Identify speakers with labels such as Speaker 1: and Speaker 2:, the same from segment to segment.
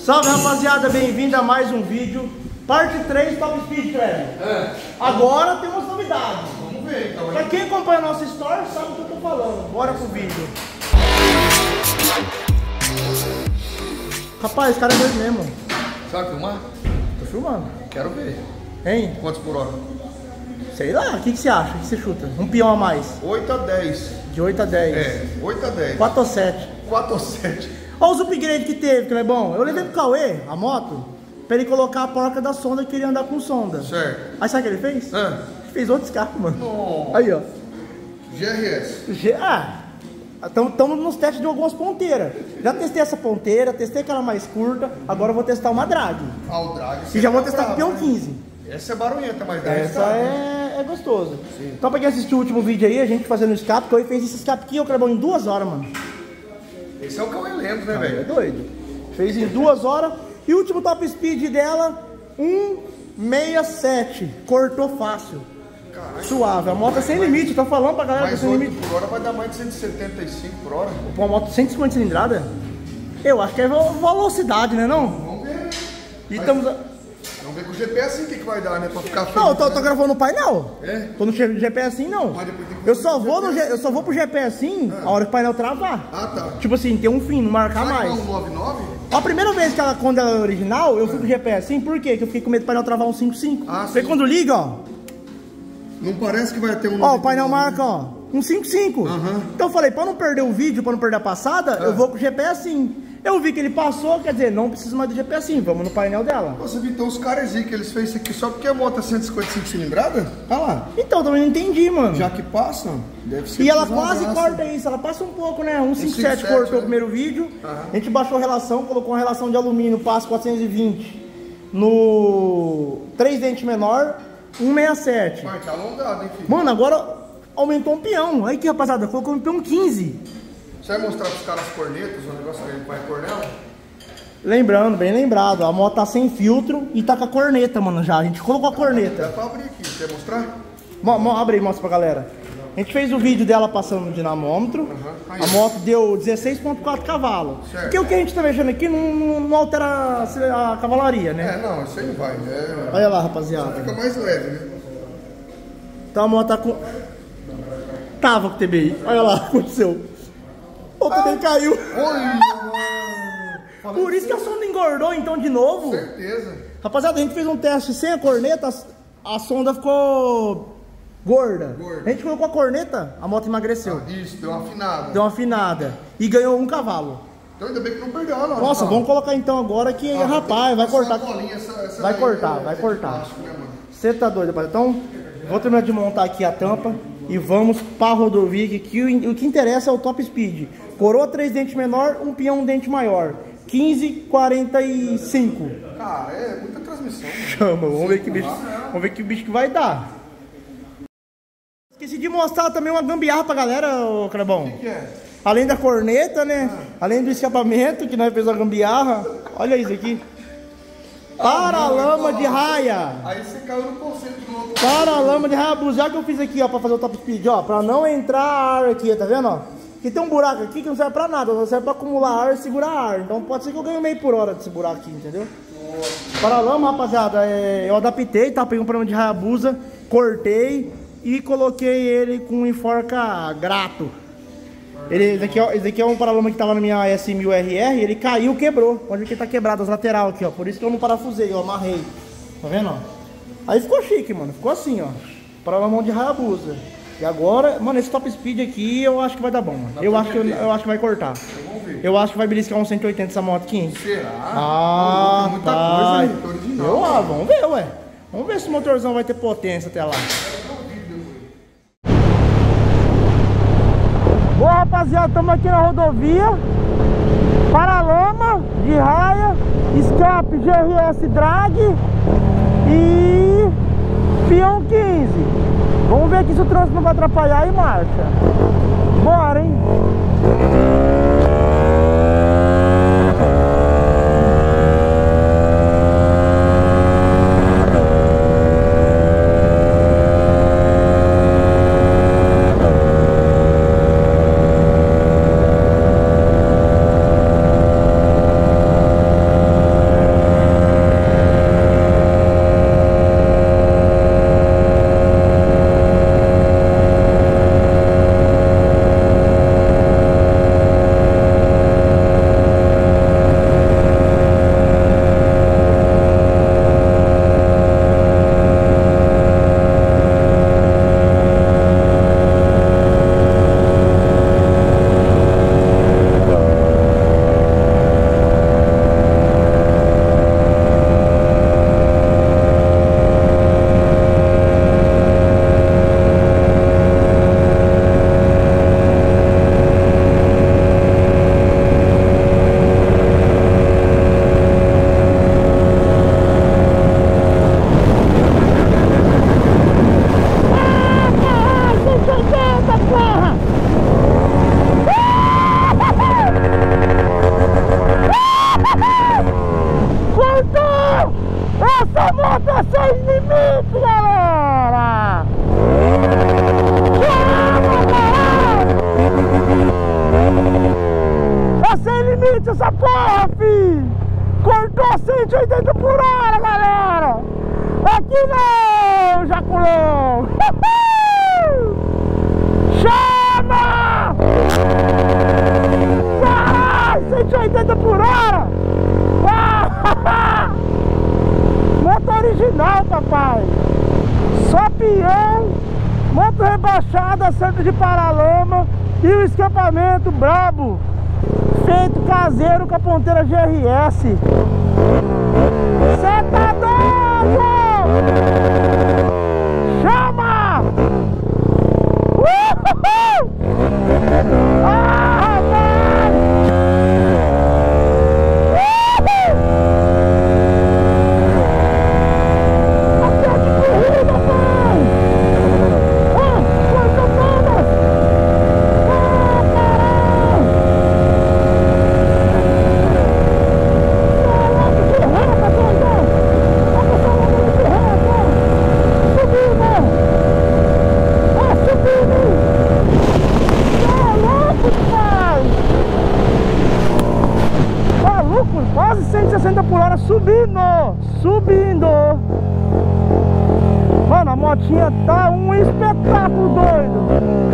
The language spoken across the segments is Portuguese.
Speaker 1: Salve, rapaziada, bem-vindo a mais um vídeo. Parte 3 Top Speed, Trevor. Agora tem umas novidades.
Speaker 2: Vamos ver então.
Speaker 1: Pra quem acompanha a nossa story sabe o que eu tô falando. Bora pro vídeo. Rapaz, esse cara é doido mesmo.
Speaker 2: Sabe filmar?
Speaker 1: Tô filmando.
Speaker 2: Quero ver.
Speaker 1: Hein?
Speaker 2: Quantos por hora?
Speaker 1: Sei lá, o que você acha? O que você chuta? Um peão a mais.
Speaker 2: 8 a 10.
Speaker 1: De 8 a 10.
Speaker 2: É, 8 a 10.
Speaker 1: 4 ou 7.
Speaker 2: 4 ou 7.
Speaker 1: Olha os upgrades que teve, que não é bom. Eu levei pro Cauê, a moto, pra ele colocar a porca da sonda, que ele ia andar com sonda.
Speaker 2: Certo.
Speaker 1: Aí sabe o que ele fez? Ele fez outro escape, mano.
Speaker 2: Nossa.
Speaker 1: Aí, ó.
Speaker 2: GRS.
Speaker 1: Estamos nos testes de algumas ponteiras. Já testei essa ponteira, testei aquela mais curta, agora eu vou testar uma drag.
Speaker 2: Ah, o drag.
Speaker 1: E já vou testar com o peão 15.
Speaker 2: Essa é barulhenta, mas
Speaker 1: Essa é gostoso. Sim. Então pra quem assistiu o último vídeo aí, a gente fazendo o escape, que eu fez esse escape aqui, eu cravou em 2 horas, mano.
Speaker 2: Esse é o Cauê Lemos, né, velho?
Speaker 1: É doido. Fez em 2 horas. E o último top speed dela, 1,67. Cortou fácil.
Speaker 2: Caralho.
Speaker 1: Suave. A moto é sem limite, tô falando pra galera que é
Speaker 2: Mais
Speaker 1: sem
Speaker 2: 8
Speaker 1: limite.
Speaker 2: por hora vai dar mais de 175 por hora.
Speaker 1: Uma moto 150 cilindrada? Eu acho que é velocidade, né não?
Speaker 2: Vamos ver.
Speaker 1: E estamos...
Speaker 2: Vamos ver com o GPS o que vai dar, né? Pra ficar feliz.
Speaker 1: Não, eu tô gravando no painel.
Speaker 2: É?
Speaker 1: Tô no GPS assim, não.
Speaker 2: Mas depois tem que
Speaker 1: Eu só vou pro GPS assim a hora que o painel travar.
Speaker 2: Ah, tá.
Speaker 1: Tipo assim, tem um fim, não marcar
Speaker 2: Será que
Speaker 1: mais.
Speaker 2: não é um 99?
Speaker 1: A primeira vez que ela, quando ela era original, eu fui pro GPS assim, por quê? Porque eu fiquei com medo do painel travar um 5.5.
Speaker 2: Ah,
Speaker 1: Aí
Speaker 2: sim.
Speaker 1: quando liga, ó.
Speaker 2: Não parece que vai ter um...
Speaker 1: Ó, o painel marca, ó, um 5.5. Então eu falei, pra não perder o vídeo, pra não perder a passada, eu vou pro GPS assim. Eu vi que ele passou, quer dizer, não preciso mais do GPS assim, vamos no painel dela.
Speaker 2: Você viu então os caras aí que eles fez isso aqui só porque a moto é 155 cilindrada? Olha lá.
Speaker 1: Então, também não entendi, mano.
Speaker 2: Já que passam, deve ser.
Speaker 1: E ela quase corta isso, ela passa um pouco, né? 1,57 cortou
Speaker 2: né?
Speaker 1: o primeiro vídeo. A gente baixou a relação, colocou uma relação de alumínio, passo 420 no 3 dentes menor, 1,67.
Speaker 2: Vai, tá alongado, hein, filho?
Speaker 1: Mano, agora aumentou um peão. Aí que, rapaziada, colocou um peão 15.
Speaker 2: Você vai mostrar pros caras as cornetas, o negócio que ele vai cornela?
Speaker 1: Lembrando, bem lembrado, a moto tá sem filtro e tá com a corneta, mano, já. A gente colocou a corneta.
Speaker 2: Dá pra abrir aqui, quer mostrar?
Speaker 1: Abre aí, mostra pra galera. A gente fez o vídeo dela passando no dinamômetro. A moto deu 16,4 cavalos.
Speaker 2: Certo.
Speaker 1: Porque o que a gente tá mexendo aqui não altera a cavalaria, né?
Speaker 2: É, não, isso aí não vai.
Speaker 1: Olha lá, rapaziada.
Speaker 2: Fica mais leve, né?
Speaker 1: Então a moto tá com... Tava com o TBI. Olha lá, aconteceu. O TBI caiu.
Speaker 2: Olha,
Speaker 1: Por isso que a sonda engordou então de novo.
Speaker 2: certeza.
Speaker 1: Rapaziada, a gente fez um teste sem a corneta, a sonda ficou gorda. A gente colocou a corneta, a moto emagreceu.
Speaker 2: Isso, deu uma afinada.
Speaker 1: Deu uma afinada. E ganhou 1 cavalo.
Speaker 2: Então ainda bem que não perdeu a nota.
Speaker 1: Nossa, vamos colocar então agora que, rapaz, vai cortar. Vai cortar, vai cortar. Você tá doido, rapaz? Então, vou terminar de montar aqui a tampa e vamos pra rodovia, que o que interessa é o top speed. Coroa 3 dentes menor, um peão 1 dente maior. 15,45.
Speaker 2: Cara, é muita transmissão. Mano.
Speaker 1: Chama, vamos ver que bicho que vai dar. Esqueci de mostrar também uma gambiarra pra galera, ô Crebão.
Speaker 2: O que é?
Speaker 1: Além da corneta, né? Além do escapamento, que nós fez a gambiarra. Olha isso aqui. Paralama de raia.
Speaker 2: Aí você caiu no conceito do outro.
Speaker 1: Paralama de raia já que eu fiz aqui, ó, pra fazer o top speed, ó. Pra não entrar ar aqui, tá vendo, ó? Aqui tem um buraco aqui que não serve pra nada, só serve pra acumular ar e segurar ar. Então pode ser que eu ganhe meio por hora desse buraco aqui, entendeu? Paralama, rapaziada, eu adaptei, tá? Peguei um problema de Hayabusa, cortei e coloquei ele com um enforca grato. Esse daqui é um paralama que tava na minha S1000RR, ele caiu, quebrou. Pode ver que tá quebrado as lateral aqui, ó. Por isso que eu não parafusei, eu amarrei. Tá vendo, ó? Aí ficou chique, mano. Ficou assim, ó. Paralamão de Hayabusa. E agora, mano, esse top speed aqui eu acho que vai dar bom, mano. Eu acho que vai cortar. Eu acho que vai beliscar um 180 essa moto aqui, hein?
Speaker 2: Será?
Speaker 1: Ah,
Speaker 2: muita
Speaker 1: tá.
Speaker 2: coisa, motor original.
Speaker 1: Vamos ver, ué. Vamos ver se o motorzão vai ter potência até lá. Boa, rapaziada, estamos aqui na rodovia. Paralama de raia, escape GRS drag e peão 15. Vamos ver aqui se o trânsito não vai atrapalhar e marcha. Bora, hein? sem limite, galera! É sem limite essa porra, fi! Cortou 180 por hora, galera! Aqui não, Jaculão! Chama! Caralho, 180 por hora! Moto original, papai! Só peão, moto rebaixada, acerto de paralama e o escapamento brabo! Feito caseiro com a ponteira GRS. Cê tá doido? Chama! Ah, rapaz! Até de corrida, pai! Corta todas! Quase 160 por hora subindo. Mano, a motinha tá um espetáculo doido.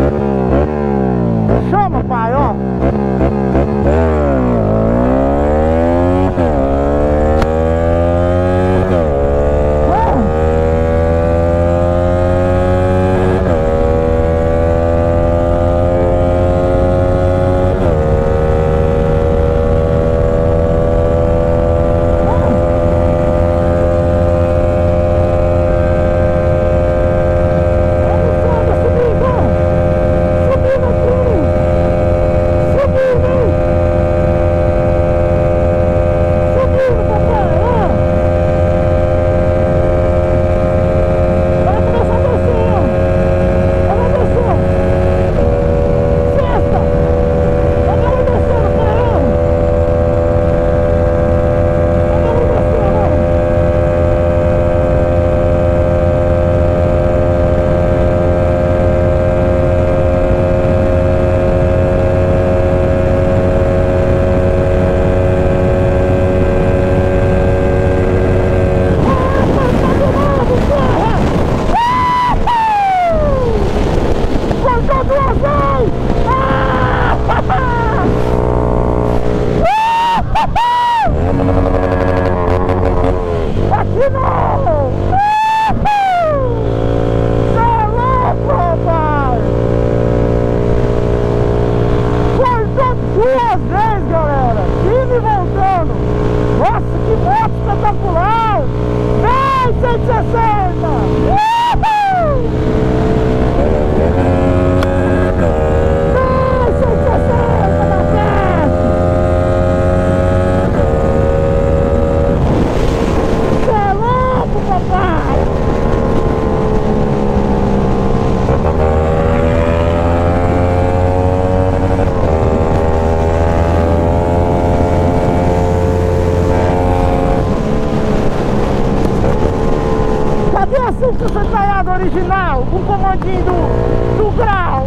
Speaker 1: Chama, pai, ó. Original, com o comandinho do grau.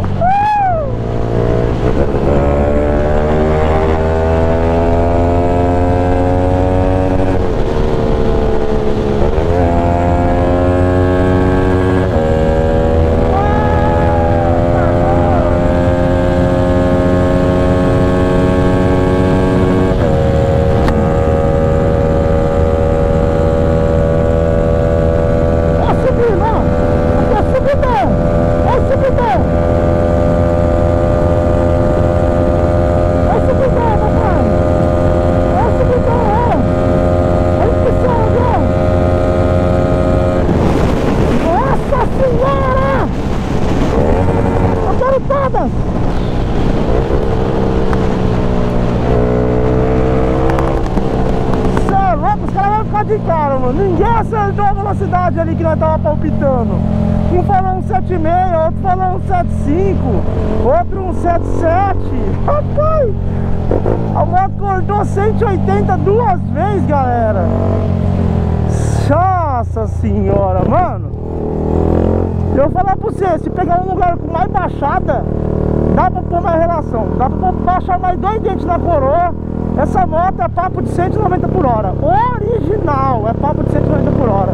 Speaker 1: De cara, mano. Ninguém acertou a velocidade ali que nós tava palpitando. Um falou 1,76, outro falou 1,75, outro 1,77. Rapaz, a moto cortou 180 duas vezes, galera. Só Nossa senhora, mano. Eu vou falar pra você, se pegar um lugar com mais baixada, dá pra pôr mais relação. Dá pra baixar mais 2 dentes na coroa. Essa moto é papo de 190 por hora. Original, é papo de 190 por hora.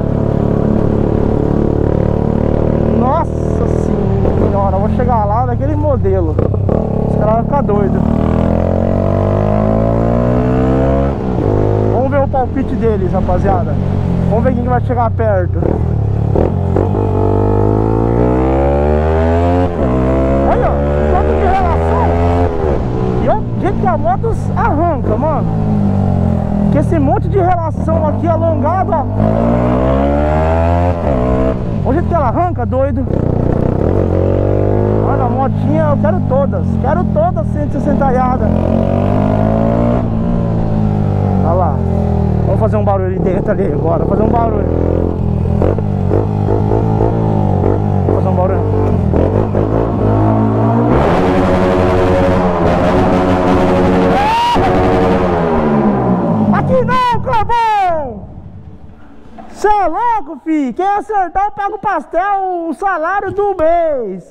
Speaker 1: Nossa senhora, vou chegar lá daquele modelo. Os caras vão ficar doidos. Vamos ver o palpite deles, rapaziada. Vamos ver quem que vai chegar perto. Olha, quanto de relação. E olha o jeito que a moto arranca, mano. Que esse monte de relação aqui alongado, ó. Olha o jeito que ela arranca, doido. Olha, a motinha eu quero todas. Quero todas 160iada. Olha lá. Vamos fazer um barulho ali dentro ali agora. Fazer um barulho. Fazer um barulho. Aqui não, Clebão! Cê é louco, fi? Quem acertar eu pego o pastel, o salário do mês.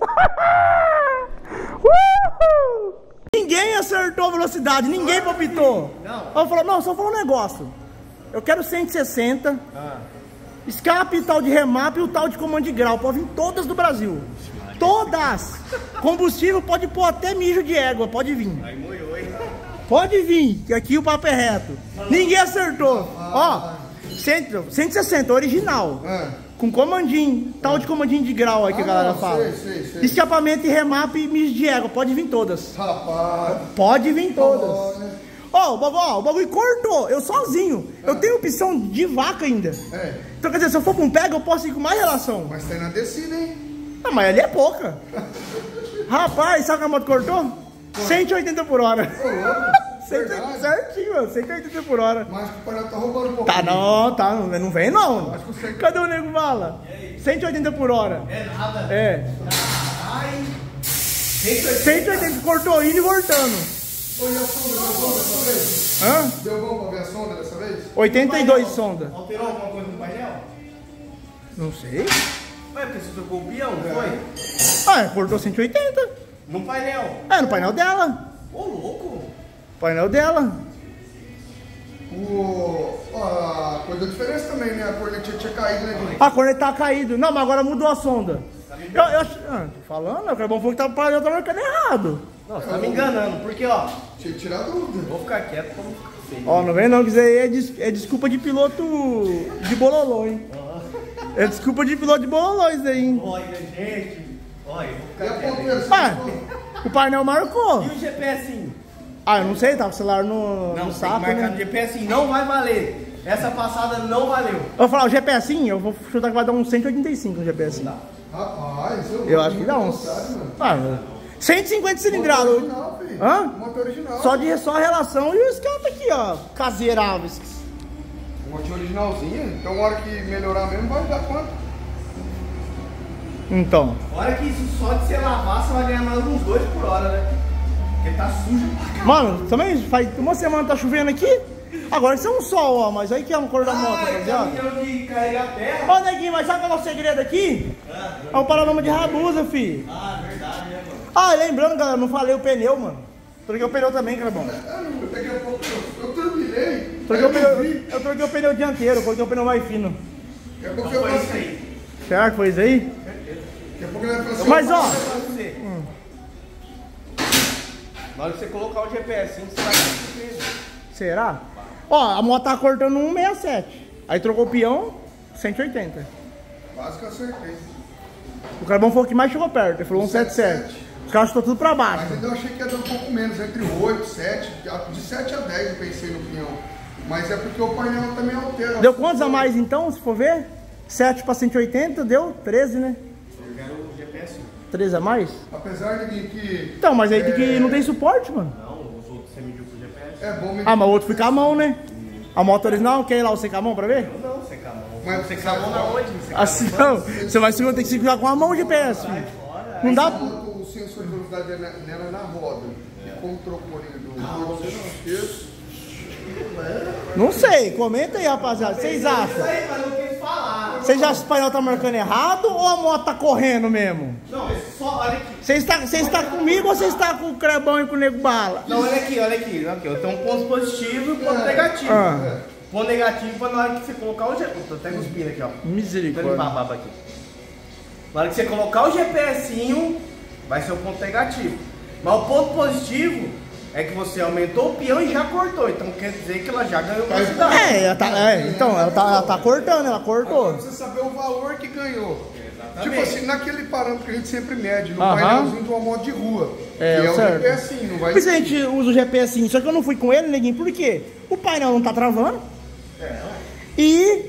Speaker 1: Ninguém acertou a velocidade, ninguém palpitou. Eu falei, não, só falou um negócio. Eu quero 160. Escape, tal de remap e o tal de comando de grau. Pode vir todas do Brasil. Todas! Combustível pode pôr até mijo de égua, pode vir. Pode vir, que aqui o papo é reto. Ninguém acertou. Ó, 160, original. Com comandinho, tal de comandinho de grau aí que a galera fala. Sei. Escapamento e remap e mijo de égua, pode vir todas.
Speaker 2: Rapaz.
Speaker 1: Pode vir todas. Ó, o bagulho cortou, eu sozinho. Eu tenho opção de vaca ainda. Então quer dizer, se eu for com um pega, eu posso ir com mais relação.
Speaker 2: Mas tá na descida, hein?
Speaker 1: Ah, mas ali é pouca. Rapaz, sabe que a moto cortou? 180 por hora. Certinho, mano, 180 por hora.
Speaker 2: Mas o painel tá roubando um pouco.
Speaker 1: Tá, não vem não. Cadê o nego bala? 180 por hora.
Speaker 3: É nada.
Speaker 1: Ai. 180, cortou indo e voltando.
Speaker 2: Foi a sonda dessa vez? Deu bom pra ver a sonda dessa vez?
Speaker 1: 82 sonda.
Speaker 3: Alterou alguma coisa no painel?
Speaker 1: Não sei.
Speaker 3: Ué, porque você trocou o peão, não foi?
Speaker 1: Cortou 180.
Speaker 3: No painel?
Speaker 1: No painel dela.
Speaker 3: Ô, louco.
Speaker 1: Painel dela.
Speaker 2: A coisa da diferença também, né? A cornetinha tinha caído, né, Guilherme?
Speaker 1: A corneta tá caído. Não, mas agora mudou a sonda. Tô falando, o Carbão falou que o painel tá marcando errado.
Speaker 3: Não, você tá me enganando, porque ó.
Speaker 2: Tinha que tirar a dúvida.
Speaker 3: Vou ficar quieto pra não ficar feio.
Speaker 1: Ó, não vem não, que isso aí é desculpa de piloto de bololô, hein? É desculpa de piloto de bololô isso aí, hein?
Speaker 3: Olha, gente. Olha, vou
Speaker 2: E a
Speaker 3: ficar quieto.
Speaker 2: ponteira?
Speaker 1: O painel marcou.
Speaker 3: E o GPSinho?
Speaker 1: Eu não sei, tava o celular no
Speaker 3: Não,
Speaker 1: saco,
Speaker 3: tem que marcar
Speaker 1: né?
Speaker 3: no GPSinho, não vai valer. Essa passada não valeu.
Speaker 1: Eu vou falar, o GPSinho, eu vou chutar que vai dar uns 185 no GPSinho.
Speaker 2: Rapaz,
Speaker 1: Eu acho que dá uns. 150 cilindradas.
Speaker 2: Original, filho. Motor original.
Speaker 1: Só a relação e o escape aqui, ó. Caseirável.
Speaker 2: Motor originalzinha. Então, na hora que melhorar mesmo, vai dar quanto?
Speaker 1: Então.
Speaker 3: Olha que isso só de você lavar, você vai ganhar mais uns 2 por hora, né? Porque tá sujo pra caramba.
Speaker 1: Mano, também faz uma semana tá chovendo aqui. Agora isso é um sol, ó. Mas aí que é uma cor da moto, rapaziada.
Speaker 3: Caminhão de carregar terra.
Speaker 1: Ó, neguinho, mas sabe qual é o segredo aqui? É o panorama de Rabusa, fi.
Speaker 3: Verdade, né, mano?
Speaker 1: Lembrando, galera, não falei o pneu, mano. Troquei o pneu também, Carbão.
Speaker 2: Daqui a pouco eu turbinei.
Speaker 1: Eu troquei o pneu dianteiro, coloquei o pneu mais fino.
Speaker 2: Daqui a pouco
Speaker 3: Não
Speaker 2: eu
Speaker 3: foi isso
Speaker 2: faço.
Speaker 3: aí.
Speaker 1: Será que foi isso aí?
Speaker 2: Daqui a pouco ele vai falar assim.
Speaker 1: Mas ó,
Speaker 3: Na hora que você colocar o GPS, você vai conseguir.
Speaker 1: será? Ó, a moto tá cortando 167. Aí trocou o peão, 180.
Speaker 2: Quase que eu acertei.
Speaker 1: O Carbão falou que mais chegou perto, ele falou 177. Os caras estão tudo pra baixo.
Speaker 2: Mas ainda eu achei que ia dar um pouco menos, entre 8, 7, de 7 a 10 eu pensei no pinhão. Mas é porque o painel também altera.
Speaker 1: Deu quantos a mais então, se for ver? 7 pra 180, deu 13, né?
Speaker 3: Eu quero o GPS.
Speaker 1: 13 a mais?
Speaker 2: Apesar de que
Speaker 1: Então, mas aí tem que não tem suporte, mano.
Speaker 3: Não, os outros você mediu pro GPS.
Speaker 2: é bom medir.
Speaker 1: Mas o outro fica a mão, né? A moto original, quer ir lá você com a mão pra ver?
Speaker 3: Não, secar a mão.
Speaker 2: Mas
Speaker 3: Secar a mão na onde? Secar
Speaker 1: Assim não, você vai ter que segurar com a mão o GPS, filho. Não dá.
Speaker 2: O sensor de velocidade nela é na roda. E como trocou ali do terço.
Speaker 1: Não sei, comenta aí, rapaziada. Vocês acham?
Speaker 3: Isso aí, mas não quis falar.
Speaker 1: Você já acha que o painel tá marcando errado ou a moto tá correndo mesmo?
Speaker 3: Não, é só, olha aqui.
Speaker 1: Você está comigo ou você está com o Crebão e com o Nego Bala?
Speaker 3: Não, olha aqui. Eu tenho um ponto positivo e um ponto negativo. Ponto negativo foi na hora que você colocar o GPS. Tô até cuspindo aqui, ó.
Speaker 1: Misericórdia.
Speaker 3: Baba aqui. Na hora que você colocar o GPSinho, vai ser o ponto negativo. Mas o ponto positivo é que você aumentou o peão e já cortou. Então quer dizer que ela já ganhou velocidade.
Speaker 1: Ela tá cortando, ela cortou.
Speaker 2: Agora você saber o valor que ganhou.
Speaker 3: Exatamente.
Speaker 2: Tipo assim, naquele parâmetro que a gente sempre mede, no painelzinho de uma moto de rua. Que é o
Speaker 1: certo.
Speaker 2: GPSinho, não vai...
Speaker 1: Por isso a gente usa o GPSinho, só que eu não fui com ele, neguinho, por quê? O painel não tá travando. E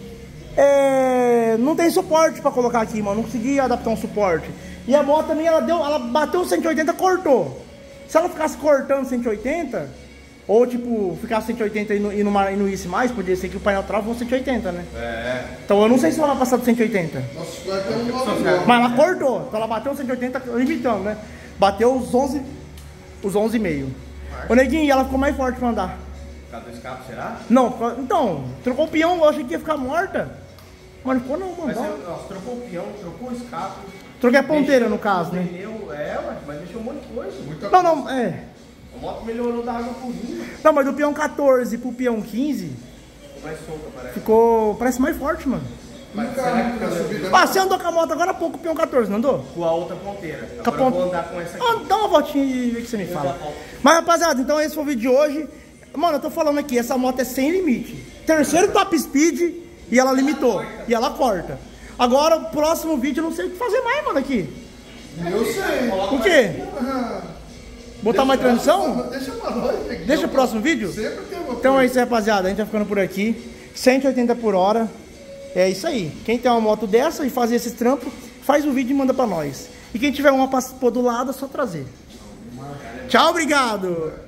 Speaker 1: não tem suporte pra colocar aqui, mano. Não consegui adaptar um suporte. E a moto também, ela bateu 180, cortou. Se ela ficasse cortando 180, ou tipo, ficasse 180 e nãoisse mais, podia ser que o painel trava 180, né? Então eu não sei se ela vai passar do 180.
Speaker 2: Nossa, vai ter um nome.
Speaker 1: Mas ela cortou. Então ela bateu 180, limitando, né? Bateu os 11,5. Ô neguinho, e ela ficou mais forte pra andar.
Speaker 3: Por causa do escape, será?
Speaker 1: Não, então, trocou o peão, eu achei que ia ficar morta. Mas não ficou não, mano.
Speaker 3: Mas você trocou o peão, trocou o escape.
Speaker 1: Troquei a ponteira no caso, né?
Speaker 3: Mas deixou um monte de coisa.
Speaker 1: Não,
Speaker 3: A moto melhorou da água pro vinho.
Speaker 1: Não, mas do peão 14 pro peão 15,
Speaker 3: Ficou mais solta, parece.
Speaker 1: parece mais forte, mano.
Speaker 3: Mas será que fica subida?
Speaker 1: Você andou com a moto agora há pouco, o peão 14, não andou?
Speaker 3: Com a outra ponteira.
Speaker 1: Com a
Speaker 3: Agora eu vou andar com essa aqui.
Speaker 1: Dá uma voltinha e vê o que você me fala. Mas rapaziada, então esse foi o vídeo de hoje. Mano, eu tô falando aqui, essa moto é sem limite. Terceiro top speed e ela limitou. E ela corta. Agora, o próximo vídeo, eu não sei o que fazer mais, mano, aqui.
Speaker 2: Eu sei.
Speaker 1: O quê? Botar mais transmissão?
Speaker 2: Deixa pra nós, neguinho.
Speaker 1: Deixa o próximo vídeo?
Speaker 2: Sempre tem uma
Speaker 1: Então é isso aí, rapaziada. A gente vai ficando por aqui. 180 por hora. É isso aí. Quem tem uma moto dessa e fazer esses trampos, faz o vídeo e manda pra nós. E quem tiver uma pra pôr do lado, é só trazer. Tchau, obrigado!